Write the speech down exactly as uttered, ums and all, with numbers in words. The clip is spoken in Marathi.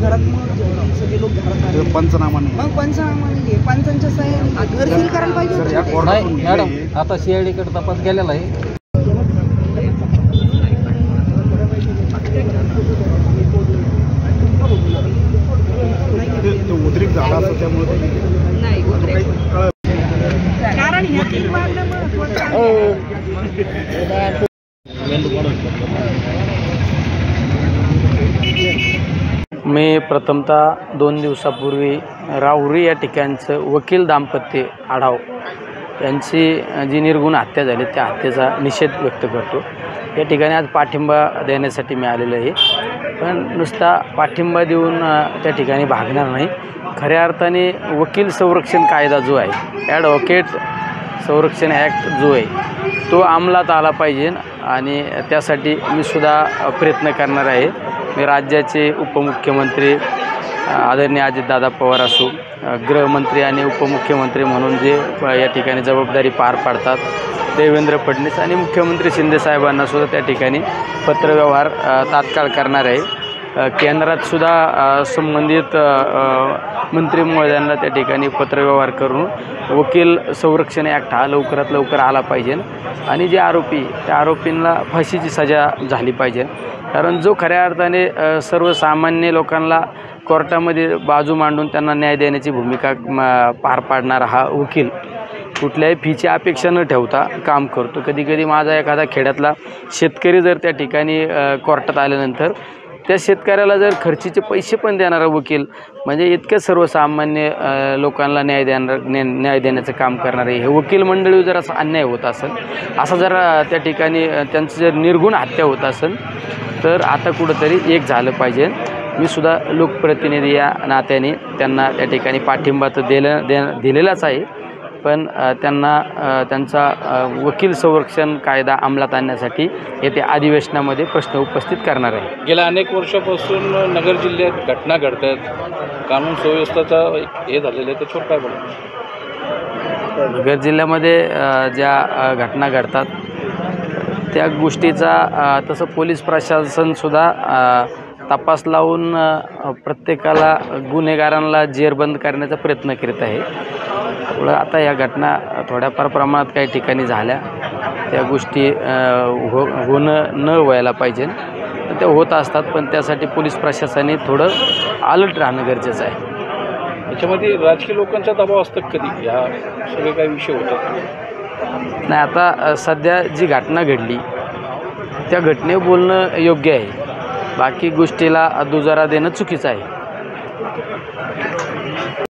घरात मग सगळे लोक घरात आले. पंचनामा नाही, मग पंचनामा नाही, पंचांच्या सह्या घर सील करायला पाहिजे सर, या होतं. कोर्टातून नाही मॅडम, आता सीआयडी कडे तपास गेलेला आहे. ते- तो उद्रेक झाला असं त्यामुळे नाही कारण ह्या तीन मागण्या महत्त्वाच्या आहेत. मी प्रथमतः दोन दिवसापूर्वी राहुरी या ठिकाणचं वकील दाम्पत्य आढाव यांची जी निर्गुण हत्या झाली त्या हत्येचा निषेध व्यक्त करतो. या ठिकाणी आज पाठिंबा देण्यासाठी मी आलेलो आहे. पण नुसता पाठिंबा देऊन त्या ठिकाणी भागणार नाही. खऱ्या अर्थाने वकील संरक्षण कायदा जो आहे, ॲडव्होकेट संरक्षण ॲक्ट जो आहे तो अंमलात आला पाहिजे आणि त्यासाठी मी सुद्धा प्रयत्न करणार आहे. मी राज्याचे उपमुख्यमंत्री आदरणीय अजितदादा पवार असो, गृहमंत्री आणि उपमुख्यमंत्री म्हणून जे या ठिकाणी जबाबदारी पार पाडतात देवेंद्र फडणवीस आणि मुख्यमंत्री शिंदेसाहेबांना सुद्धा त्या ठिकाणी पत्रव्यवहार तात्काळ करणार आहे. केंद्रातसुद्धा संबंधित मंत्री महोदयांना त्या ठिकाणी पत्रव्यवहार करून वकील संरक्षण ॲक्ट हा लवकरात लवकर आला पाहिजे आणि जे आरोपी त्या आरोपींना फाशीची सजा झाली पाहिजे. कारण जो खऱ्या अर्थाने सर्वसामान्य लोकांना कोर्टामध्ये बाजू मांडून त्यांना न्याय देण्याची भूमिका पार पाडणारा हा वकील कुठल्याही फीची अपेक्षा न ठेवता काम करतो. कधी कधी माझा एखादा खेड्यातला शेतकरी जर त्या ठिकाणी कोर्टात आल्यानंतर त्या शेतकऱ्याला जर खर्चीचे पैसे पण देणारा वकील म्हणजे इतक्या सर्वसामान्य लोकांना न्याय देणार न्याय देण्याचं काम करणारे हे वकील मंडळी जर असा अन्याय होत असेल, असा जर त्या ठिकाणी त्यांचं जर निर्गुण हत्या होत असेल तर आता कुठंतरी एक झालं पाहिजे. मी सुद्धा लोकप्रतिनिधी या नात्याने त्यांना त्या ठिकाणी पाठिंबा तर दिलं दे दिलेलाच आहे. पण त्यांना त्यांचा वकील संरक्षण कायदा अंमलात आणण्यासाठी येत्या अधिवेशनामध्ये प्रश्न उपस्थित करणार आहे. गेल्या अनेक वर्षापासून नगर जिल्ह्यात घटना घडत आहेत, कानून सुव्यवस्थेचा हे झालेलं आहे, त्याच्यावर काय बोलतो? नगर जिल्ह्यामध्ये ज्या घटना घडतात त्या गोष्टीचा तसं पोलीस प्रशासनसुद्धा तपास लावून प्रत्येकाला गुन्हेगारांना जेरबंद करण्याचा प्रयत्न करीत आहे. त्यामुळं आता या घटना थोड्याफार प्रमाणात काही ठिकाणी झाल्या, त्या गोष्टी हो होणं न व्हायला पाहिजे, त्या होत असतात. पण त्यासाठी पोलीस प्रशासनाने थोडं अलर्ट राहणं गरजेचं आहे. याच्यामध्ये राजकीय लोकांचा दबाव असतात कधी, या सगळे काही विषय होतात? नाही, आता सध्या जी घटना घडली त्या घटनेवर बोलणं योग्य आहे, बाकी गोष्टीला दुजारा देणं चुकीचं आहे.